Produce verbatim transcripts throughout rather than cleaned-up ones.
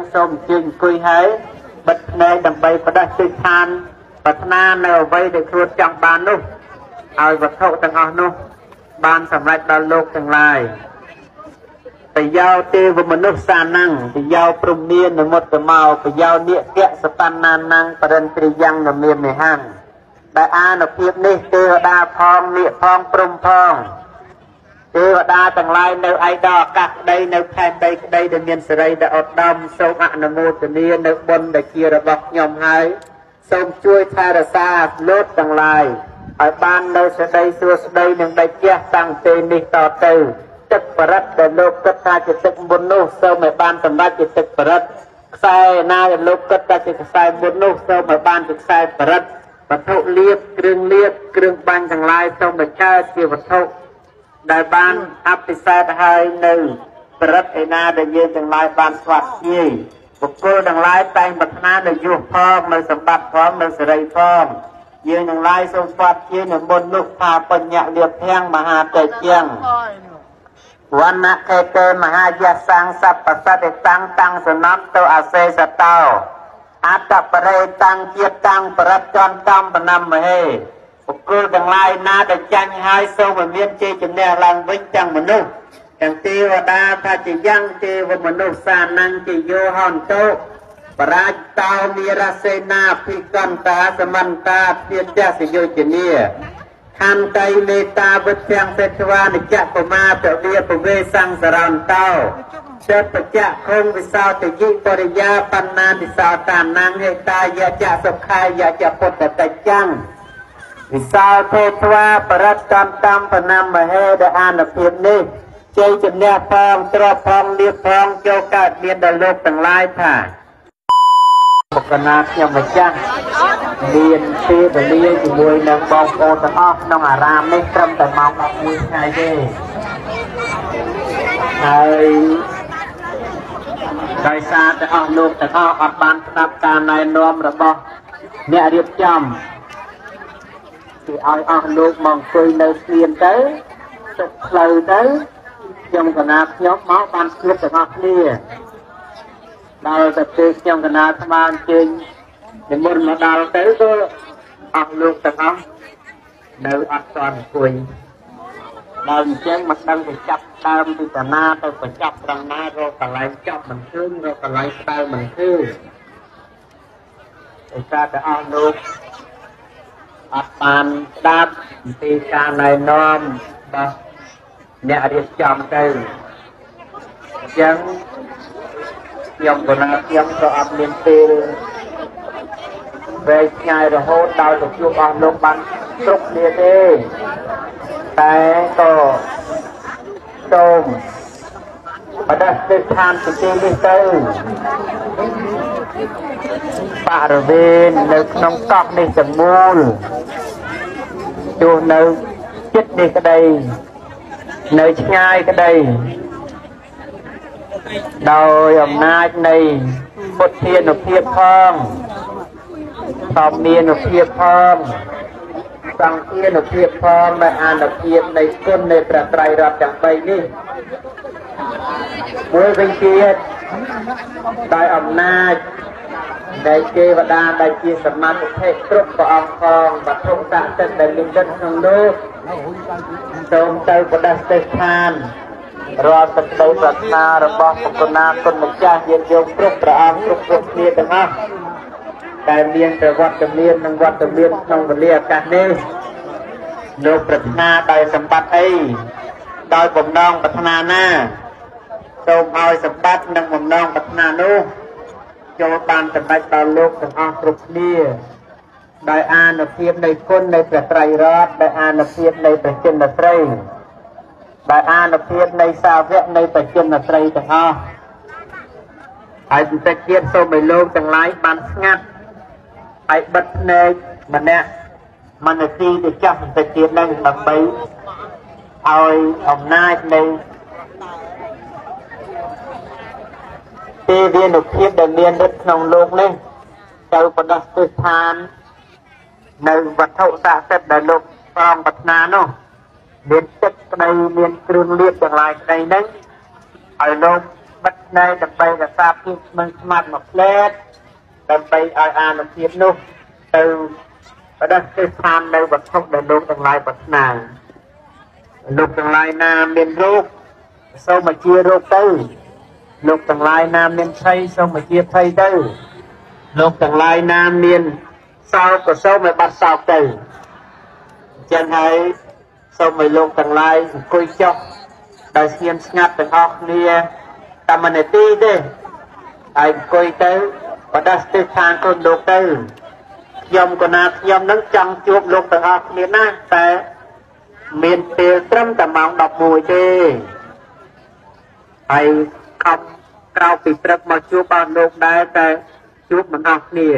សូមជើញអង្គុយហើយបិទភ្នែកដើម្បីបដិសេធឋានប្រាថ្នានៅអ្វីដែលខ្លួនចង់បាននោះឲ្យវត្ថុទាំងអស់នោះបានសម្រេចដល់លោកទាំងឡាយប្រយោទេវមនុស្សសាnăngប្រយោព្រំមាននមុតតមកប្រយោនិកៈសបណ្ណានังបរិន្ទ្រិយ៉ាងនមានមហាំដែលអានុភាពនេះទេវតាផងនិកផងព្រំផងទេវតាទាំងឡាយនៅឯដល់អាកាសក្តីនៅខែដីក្តីដែលមានសេរីដែលឧត្តមសូមអនុមោទនានៅបុណ្យដែលជារបស់ខ្ញុំហើយសូមជួយថែរក្សាលោកទាំងឡាយឲ្យបាននៅសេចក្តីសួស្តីនឹងដេចជះតាំងពេលនេះតទៅទឹកបរិទ្ធដែលលោកគិតថាជាទឹកមុននោះសូមឲ្យបានសម្រេចជាទឹកបរិទ្ធខ្សែណាដែលលោកគិតថាជាខ្សែមុននោះសូមឲ្យបានជាខ្សែបរិទ្ធវត្ថុលៀបគ្រឿងលៀបគ្រឿងបាញ់ទាំងឡាយសូមឲ្យកើតជាវត្ថុដែលបានអភិសេកហើយនៅបរិទ្ធឯណាដែលយើងទាំងឡាយបានស្វាត់ជាយបុគ្គលទាំងឡាយតែងប្រាថ្នានៅយុះផងនៅសម្បត្តិផងនៅសេរីផងយើងទាំងឡាយសូមស្វាត់ជាយនៅមុននោះថាបញ្ញលៀបធាំងមហាតេជាងវណ្ណកេតេមហាយសាំងសព្វសតិតាំងតាំងសនំទៅអសេសតោអត្តបរិតាំងជាតិតាំងបរិទ្ធចន្ទំបណមហេបុគ្គលទាំងឡាយណាដែលចាញ់ហើយសូមឲ្យមានជ័យជំនះឡើងវិញទាំងមនុស្សទាំងទេវតាថាជាយ៉ាងទេវមនុស្សសាnăngជាយោហន្តោបរាជតោមីរសេនាភិកន្តាសមន្តាភាទសយោជនីខន្តីមេតាវិទ្យ៉ាងសេដ្ឋវានិច្ចកុមារពវិពវេសង្សរន្តោសេបច្ចៈខុងវិសោតយិបរិយាបណ្ណានិសោតានាំងហេតាយចសុខាយចពុទ្ធតច្ចាំងវិសោទេធ្វាបរិត្តចន្ទំបណមហេដែលអានុភាពនេះជ័យជំនះផងទ្រព្យផងលៀបផងចូលកើតមានដល់លោកទាំងឡាយថាបុគ្គលណាខ្ញុំម្ចាស់មានពេលវេលាជាមួយនឹងបងប្អូនទាំងអស់ក្នុងអារាមនេះត្រឹមតែម៉ោងដប់មួយថ្ងៃទេហើយដោយសារតែអស់លោកទាំងអស់អត់បានស្ដាប់ការណែនាំរបស់អ្នករៀបចំគឺឲ្យអស់លោកមកអង្គុយនៅស្ងៀមទៅទឹកផ្លូវទៅខ្ញុំកណាខ្ញុំមកបានស្គប់ទាំងអស់គ្នាដល់ទៅពេលខ្ញុំកណាស្មានជើញនិមន្តមកដល់ទៅក៏អស់លោកទាំងអស់នៅអត់ទាន់អង្គុយដល់អញ្ចឹងមកដឹងទៅចាប់ដើមពីតាណាទៅបញ្ចប់ត្រង់ណារកកន្លែងចាប់មិនឃើញរកកន្លែងស្ដៅមិនឃើញឯសារតែអស់លោកអត់បានស្ដាប់ពីការណែនាំរបស់អ្នករៀបចំទៅអញ្ចឹងខ្ញុំក៏ណាខ្ញុំក៏អត់មានពេលវែងឆ្ងាយរហូតដល់ទៅជួបអស់លោកបានគ្រប់គ្នាទេតែក៏សូមបដិសេធឋានពីទីនេះទៅបរិវេណនៅក្នុងកោះនេះទាំងមូលទោះនៅចិត្តនេះក្តីនៅឆ្ងាយក្តីដោយអំណាចនៃពុទ្ធានុភាពផងធម្មានុភាពផងសង្ឃានុភាពផងដែលអានុភាពនៃគុណនៃព្រះត្រៃរតន៍ទាំងបីនេះមួយវិញទៀតដោយអំណាចនៃទេវតាដែលជាសមាធិគ្រប់ព្រះអង្គផងវត្ថុស័ក្តិសិទ្ធិដែលមានចិត្តក្នុងនោះសូមទៅបដិសេធឋានរាល់សេចក្តីប្រាថ្នារបស់បុគ្គលណាគុណម្ចាស់ញាតិញោមគ្រប់ព្រះអង្គគ្រប់គ្រប់គ្នាទាំងអស់ដែលមានប្រវត្តិមាននិងវត្តមានក្នុងវេលាឱកាសនេះលោកប្រាថ្នាដោយសម្បត្តិអីដោយបំណងប្រាថ្នាណាសូមឲ្យសម្បត្តិនិងបំណងប្រាថ្នានោះចូលបានសម្រេចដល់លោកទាំងអស់គ្រប់គ្នាដោយអានុភាពនៃគុណនៃព្រះត្រៃរតន៍ដោយអានុភាពនៃព្រះចិនត្រីដោយអានុភាពនៃសាវកនៃព្រះចិនត្រីទាំងអស់ហើយបន្តិចទៀតសូមឲ្យលោកទាំងឡាយបានស្ងាត់ហើយបិទភ្នែកម្នាក់មនសិទៅចាស់បន្តិចទៀតនឹងដើម្បីឲ្យអំណាចនៃទេវានុភាពដែលមានឫទ្ធិក្នុងលោកនេះទៅបដិសេធឋាននៅវត្ថុស័ក្តិសិទ្ធិដែលលោកប្រងប្រាថ្នានោះមានទឹកក្តីមានគ្រឿងលៀបទាំងឡាយក្តីហ្នឹងឲ្យលោកបិទភ្នែកដើម្បីរក្សាភាពស្មឹងស្មាត់មកផ្លែតដើម្បីឲ្យអានុភាពនោះទៅបដិសេធស្ថាននៅវត្ថុដែលលោកទាំងឡាយប្រាថ្នាលោកទាំងឡាយណាមានរោគសូមមកជារោគទៅលោកទាំងឡាយណាមានភ័យសូមមកជាភ័យទៅលោកទាំងឡាយណាមានសោកក៏សូមឲ្យបាត់សោកទៅអញ្ចឹងហើយសូមឲ្យលោកទាំងឡាយអង្គុយចុះដោយស្ងៀមស្ងាត់ទាំងអស់គ្នាតែមួយនាទីទេហើយអង្គុយទៅបដិសេធស្ថានខ្លួនលោកទៅខ្ញុំក៏ណាខ្ញុំនឹងចង់ជួបលោកទាំងអស់គ្នាណាតែមានពេលត្រឹមតែម៉ោងដប់មួយទេហើយខំក្រៅពីព្រឹកមកជួបបានលោកដែរតែជួបមិនអស់គ្នា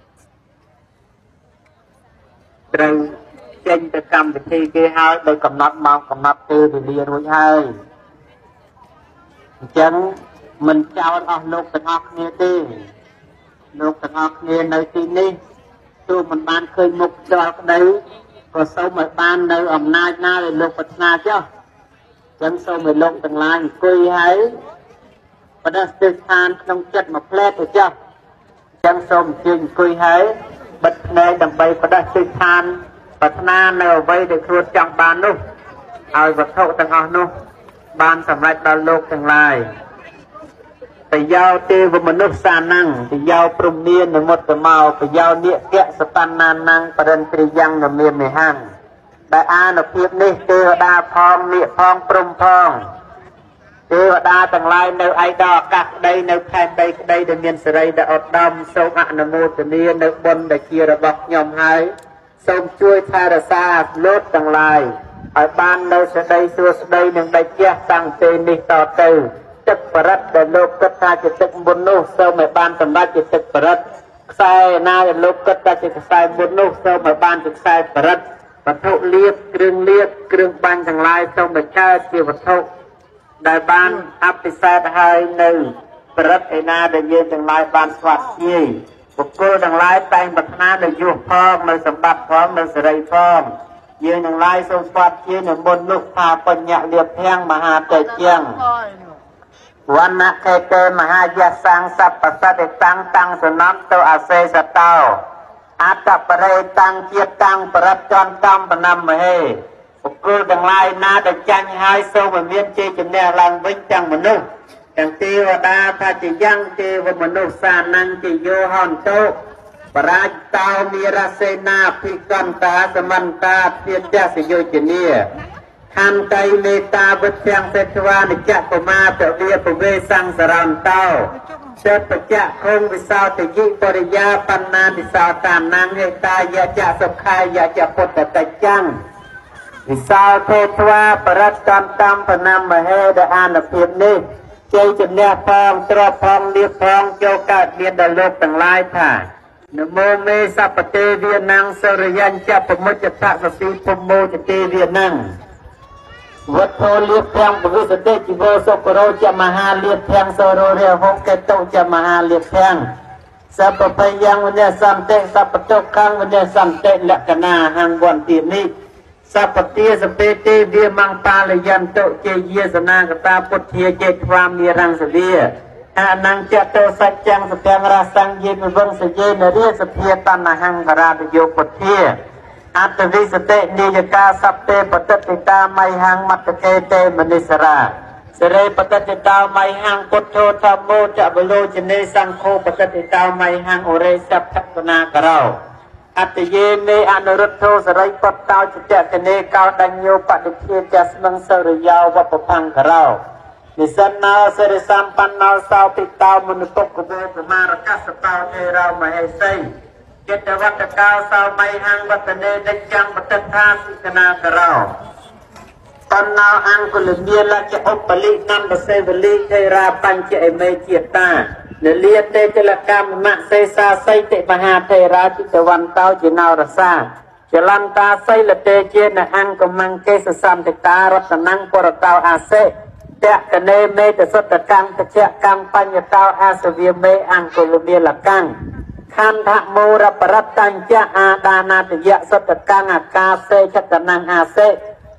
ត្រូវចេញទៅកម្មវិធីគេហើយដោយកំណត់ម៉ោងកំណត់ពេលវេលារួចហើយអញ្ចឹងមិនចោលអស់លោកទាំងអស់គ្នាទេលោកទាំងអស់គ្នានៅទីនេះទោះមិនបានឃើញមុខដល់ក្តីក៏សូមឲ្យបាននៅអំណាចណាដែលលោកប្រាថ្នាចុះអញ្ចឹងសូមឲ្យលោកទាំងឡាយអង្គុយហើយបដិសេធស្ថានក្នុងចិត្តមួយផ្លែតទៅចុះអញ្ចឹងសូមអញ្ជើញអង្គុយហើយបិទភ្នែកដើម្បីបដិសេធស្ថានប្រាថ្នានៅអ្វីដែលខ្លួនចង់បាននោះឲ្យវត្ថុទាំងអស់នោះបានសម្រេចដល់លោកទាំងឡាយបយោទេវមនុស្សសានੰបយោព្រំមាននមុតតមោបយោនិកៈសបណ្ណានੰបរិន្ទ្រិយ៉ាងនមាននិហੰដែលអានុភាពនេះទេវតាផងនិកផងព្រំផងទេវតាទាំងឡាយនៅឯកអាកាសក្តីនៅខេត្តដីក្តីដែលមានសេរីដែលឧត្តមសូមអនុមោទនានៅបុណ្យដែលជារបស់ខ្ញុំហើយសូមជួយថែរក្សាលោកទាំងឡាយឲ្យបាននៅសេចក្តីសួស្តីនឹងដេចជះតាំងពេលនេះតទៅទឹកបរិទ្ធដែលលោកគិតថាជាទឹកមុននោះសូមឲ្យបានសម្រេចជាទឹកបរិទ្ធខ្សែណាដែលលោកគិតថាជាខ្សែមុននោះសូមឲ្យបានជាខ្សែបរិទ្ធវត្ថុលៀបគ្រឿងលៀបគ្រឿងបាញ់ទាំងឡាយសូមឲ្យកើតជាវត្ថុដែលបានអភិសេកហើយនៅបរិទ្ធឯណាដែលយើងទាំងឡាយបានស្វាត់ជាយបុគ្គលទាំងឡាយតែងប្រាថ្នានៅយុះផងនៅសម្បត្តិផងនៅសេរីផងយើងទាំងឡាយសូមស្វាត់ជាយនៅមុននោះថាបញ្ញលៀបភាំងមហាតេជាងវណ្ណកេតេមហាយសាំងសัพពសតិតាំងតាំងសនំទៅអសេសតោអត្តបរិតាំងជាតិតាំងបរិទ្ធចន្ទតំបនមហេបុគ្គលទាំងឡាយណាដែលចាញ់ហើយសូមឲ្យមានជ័យជំនះឡើងវិញទាំងមនុស្សទាំងទេវតាថាជាយ៉ាងទេវមនុស្សសានੰជាយោហន្តោបរាជតោមីរសេនាភិកន្តាសមន្តាធាទសយោជនីខន្តៃមេតាវិទ្យាសេដ្ឋវានិច្ចកុមារពវិពវេសង្សរន្តោចេតបច្ចៈខុងវិសោតយិបរិយាបណ្ណានិសោតានੰហេតាយចៈសុខាយចៈពុទ្ធតច្ចੰវិសោទេធ្វាបរិត្តតំតំបនមហេដែលអានុភាពនេះជ័យជំនះផងទ្រព្យផងលៀបផងចូលកើតមានដល់លោកទាំងឡាយថានមោមេសពទេវានੰសរិយញ្ចប្រមុចតសសិភមោចទេវានੰវត្ថុលៀបភាំងពវិសតិជីវោសុករោចមហាលៀបភាំងសរោរិហុកេតុចមហាលៀបភាំងសពបយ៉ាងវិញ្ញាសន្តិសពតុខੰវិញ្ញាសន្តិលក្ខណៈហੰវន្តិនេះសពទាសពេទេវាមង្បាលយន្តោជេយាសនាកតាពុទ្ធាចេថ្វាមីរង្សវាអនង្ចតោសច្ចੰសទាំងរសੰយេវិវង្សយេនរិសភាតនហង្ការតយោពុទ្ធាអត្តវិសតិនិយកាសព្ទេបតតិតាមៃហੰមត្តកេតេមនិសរាសិរេបតតិតាមៃហੰពុទ្ធោធម្មោចវលោចនេសង្ឃោបតតិតាមៃហੰអរេសភគនាករោអត្តយេមេអនុរុទ្ធោសរិបតតោចតកនេកោដញ្ញោបដិធាចស្មឹងសរិយោវពផង្ករោនិសណោសរិសម្បណ្ណោសោពិតោមនុទុក្ខវេប្រមារកសតោទេរោមហេសីចិត្តវត្តកោសោមៃហੰវតនេដច្ចាំបតថាសិកនាករោតណោអង្គលមានលច្ចឧបលិនំបសេវលិថេរាបញ្ចអេមេជាតានលាតេចលកម្មមសេសាស័យតិមហាថេរាជិតវន្តោជាណោរសាចលន្តាសីលតេជានអង្គមង្កេសសន្តិការតនੰពរតោអាសេតកនេមេតសុតកម្មតចកម្មបញ្ញតោអាសវាមេអង្គលមានលកម្មខន្ធមោរបរតញ្ចអាដានាតយៈសុតកម្មអាកាសេចតនੰអាសេ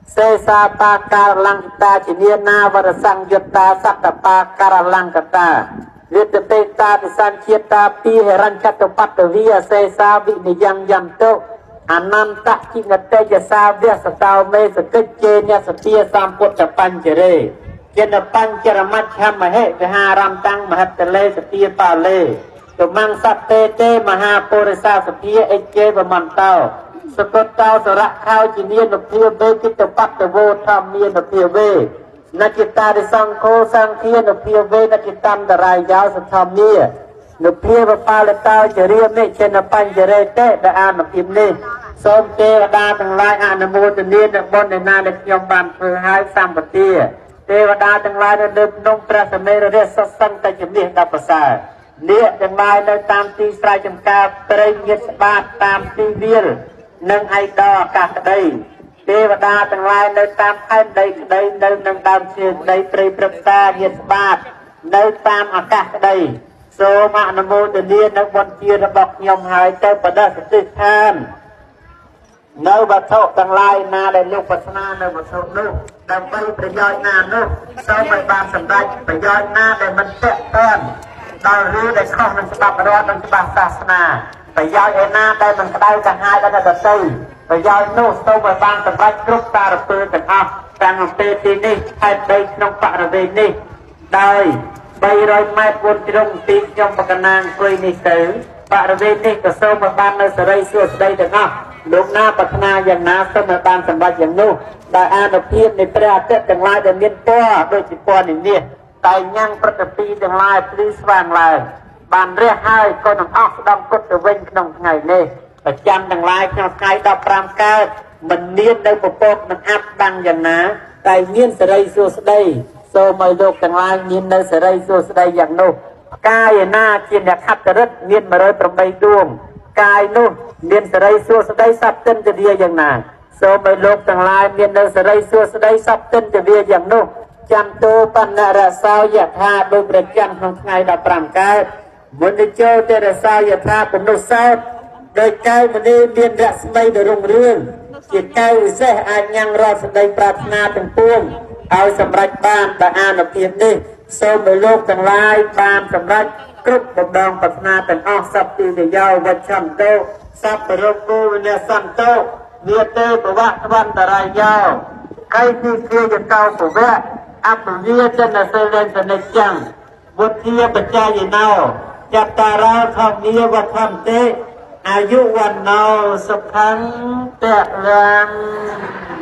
សេសាបាការលង្កតាជានានាវរសង្យុត្តាសក្តបាការលង្កតាវិទតេតាទិសញ្ជាតិតាពីហិរញ្ចតបត្តវិសេសាវិនិយំយន្តុអនន្តជិងតេយសាវសតោមេសកិច្ចេញសទាសម្ពុទ្ធបញ្ចរេចេនបញ្ចរមច្ឆមហេវិហារំតាំងមហត្តលេសទាបាលេទុមង្សតេទេមហាពុរិសាសភាអិជេវមន្តោសកតោសរៈខោជានានុភាវេគិតបត្តវោធម្មានុភាវេនចិតារិសង្ឃោសង្ឃានុភាវេនចិតំតរាយោសធម្មានុភាវបាលតោចរិយមេចេនបញ្ចរេតេដែលអានុភាពនេះសូមទេវតាទាំងឡាយអនុមោទនានៅបុណ្យណាដែលខ្ញុំបានធ្វើឲ្យសម្បទាទេវតាទាំងឡាយនៅលើភ្នំព្រះសមេររៈសុសង្កជំនះដល់ប្រសើរនាគទាំងឡាយនៅតាមទីស្រែចម្ការព្រៃញាតស្បាតតាមទីវាលនិងឯកដល់អាកាសក្តីទេវតាទាំងឡាយនៅតាមខេត្តដីក្តីនៅនឹងដើមឈើក្តីព្រៃព្រឹក្សាញាតស្បាតនៅតាមអាកាសក្តីសូមអនុមោទនានៅបុណ្យជារបស់ខ្ញុំហើយទៅបដិសតិដ្ឋាននៅវត្ថុទាំងឡាយណាដែលលោកប្រាថ្នានៅវត្ថុនោះដើម្បីប្រយោជន៍ណានោះសូមឲ្យបានសម្រេចប្រយោជន៍ណាដែលមិនពាក់ព័ន្ធដល់រឿងដែលខុសនឹងច្បាប់រដ្ឋនិងច្បាប់សាសនាប្រយោជន៍ឯណាដែលមិនក្តៅកាហាយដល់ដល់ទៅប្រយោជន៍នោះសូមឲ្យបានសម្រេចគ្រប់សារពើទាំងអស់ទាំងអំពីទីនេះខេត្តដីក្នុងបរិវេណនេះដោយបីរយម៉ែត្រវណ្ឌជ្រុងទីខ្ញុំបកណាងអង្គុយនេះទៅបរិវេណនេះក៏សូមឲ្យបាននៅសេរីសួស្តីទាំងអស់លោកណាប្រាថ្នាយ៉ាងណាសូមឲ្យបានសម្រេចយ៉ាងនោះដោយអានុភាពនៃព្រះអាទិត្យទាំងឡាយដែលមានពណ៌ដូចជាពណ៌នេះនេះតែញ៉ាំងព្រឹត្តិពីទាំងឡាយភ្លឺស្វាងឡើងបានរះហើយក៏នឹងអស់ស្ដំគុតទៅវិញក្នុងថ្ងៃនេះប្រចាំទាំងឡាយក្នុងថ្ងៃដប់ប្រាំកើតមិនមាននៅពពកនឹងអាប់ដាំងយ៉ាងណាតែមានសេរីសួស្តីសូមឲ្យលោកទាំងឡាយមាននៅសេរីសួស្តីយ៉ាងនោះផ្កាយឯណាជាអ្នកខត្តរិទ្ធមានមួយរយប្រាំបីដួងកាយនោះមានសេរីសួស្តីសត្វទិនទវាយ៉ាងណាសូមឲ្យលោកទាំងឡាយមាននៅសេរីសួស្តីសត្វទិនទវាយ៉ាងនោះចាំតោបណ្ណរសោយថាដោយប្រចាំក្នុងថ្ងៃដប់ប្រាំកើតមុនចូលទេរសោយថាពនុសោតដោយកែវមនីមានរស្មីដ៏រុងរឿងជាកែវវិសេសអាចញ៉ាំងរកសេចក្តីប្រាថ្នាទាំងពួងឲ្យសម្រេចបានដោយអានុភាពនេះសូមឲ្យលោកទាំងឡាយបានសម្រេចគ្រប់បំណងប្រាថ្នាទាំងអស់សព្ទទីយោវច្ឆន្ទោសព្ពរគោវិនសន្តោវាទេបវៈវន្តរាយោកៃទីគ្រាយកោពវៈអពវិយចនសេលេនតនិច្ចំវុធាបច្ចាយណោចតារោធម្មាវធម្មទេអាយុវណ្ណោសុខੰតរੰ